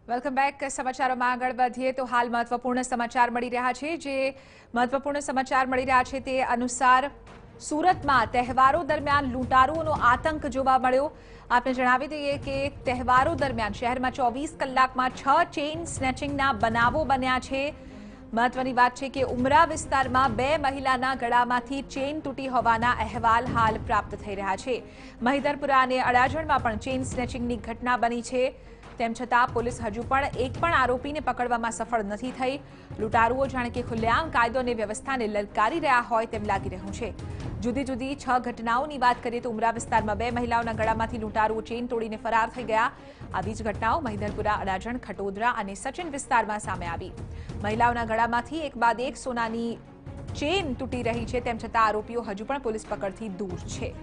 Welcome back. સમાચારોમાં આગળ વધીએ તો હાલ મહત્વપૂર્ણ સમાચાર મળી રહ્યા છે। જે મહત્વપૂર્ણ સમાચાર મળી રહ્યા છે તે અનુસાર સુરતમાં તહેવારો દરમિયાન લૂંટારુઓનો આતંક જોવા મળ્યો। આપને જણાવી દઈએ કે તહેવારો દરમિયાન શહેરમાં 24 કલાકમાં 6 ચેઇન સ્નેચિંગના બનાવો બન્યા છે। મહત્વની વાત છે કે ઉમરા વિસ્તારમાં 2 મહિલાના ગળામાંથી ચેઇન તૂટી હોવાના અહેવાલ હાલ પ્રાપ્ત થઈ રહ્યા છે। મહિધરપુરા અને અડાજણમાં પણ ચેઇન સ્નેચિંગની ઘટના બની છે। તેમ છતાં પોલીસ હજુ પણ એક પણ આરોપીને પકડવામાં સફળ નથી થઈ। લૂંટારુઓ જાણે કે ખુલ્લેઆમ કાયદો અને વ્યવસ્થાને લલકારી રહ્યા હોય તેમ લાગી રહ્યું છે। જુદી જુદી 6 ઘટનાઓની વાત કરીએ તો ઉમરા વિસ્તારમાં 2 મહિલાઓના ગળામાંથી લૂંટારુઓ ચેઇન તોડીને ફરાર થઈ ગયા। આવી જ ઘટનાઓ મહિધરપુરા, અડાજણ, ખટોદરા અને સચિન વિસ્તારમાં સામે આવી। મહિલાઓના ગળામાંથી એક બાદ એક સોનાની ચેઇન તૂટી રહી છે। તેમ છતાં આરોપીઓ હજુ પણ પોલીસ પકડથી દૂર છે।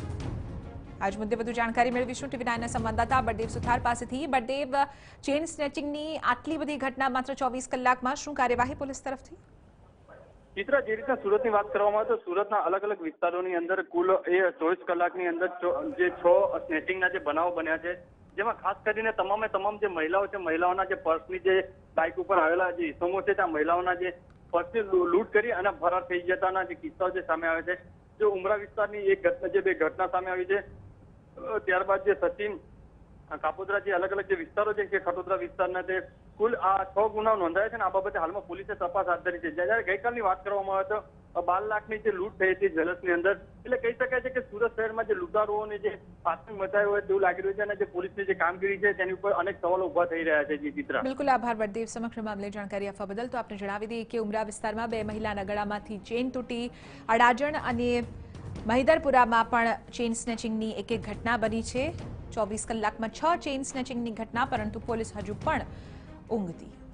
आज मुद्दे વધુ જાણકારી મેળવીશું ટીવી9ના સંવાદદાતા બળદેવ સુથાર પાસેથી। બળદેવ, ચેઇન સ્નેચિંગની આટલી બધી ઘટના માત્ર 24 કલાકમાં, શું કાર્યવાહી પોલીસ તરફથી? ચિત્રા, જે રીતના સુરતની વાત કરવામાં આવે તો સુરતના અલગ અલગ વિસ્તારોની અંદર કુલ 24 કલાકની અંદર જે 6 સ્નેચિંગના જે બનાવો બન્યા છે, જેમાં ખાસ કરીને તમામે તમામ જે મહિલાઓ છે, મહિલાઓના જે પર્સની જે બાઇક ઉપર આવેલા જે ઇસમો છે, ત્યાં મહિલાઓના જે પર્સની લૂંટ કરી અને ફરાર થઈ જતાના જે કિસ્સાઓ જે સામે આવે છે। જો ઉમરા વિસ્તારની એક ઘટના, જે 2 ઘટના સામે આવી છે, ત્યારબાદ જે સચિન, કાપોદ્રા, જે અલગ અલગ જે વિસ્તારો છે કે ખટોદરા વિસ્તારના તે કુલ આ 6 ગુનાઓ નોંધાયા છે અને આ બાબતે હાલમાં પોલીસે તપાસ હાથ ધરી છે। જ્યારે ગઈકાલની વાત કરવામાં આવે તો 12 લાખની જે લૂંટ થઈ હતી જ્વેલર્સની અંદર, એટલે કહી શકાય છે કે સુરત શહેરમાં જે લૂંટારુઓને જે આતંક મચાયો હોય તેવું લાગી રહ્યું છે અને જે પોલીસની જે કામગીરી છે તેની ઉપર અનેક સવાલો ઉભા થઈ રહ્યા છે। ચિત્રા, બિલકુલ આભાર બળદેવ, સમગ્ર મામલે જાણકારી આપવા બદલ। તો આપને જણાવી દઈએ કે ઉમરા વિસ્તારમાં 2 મહિલાના ગળામાંથી ચેઇન તૂટી। અડાજણ અને મહિધરપુરામાં પણ ચેઇન સ્નેચિંગની એક ઘટના બની છે। 24 કલાકમાં 6 ચેઇન સ્નેચિંગની ઘટના, પરંતુ પોલીસ હજુ પણ ઊંઘતી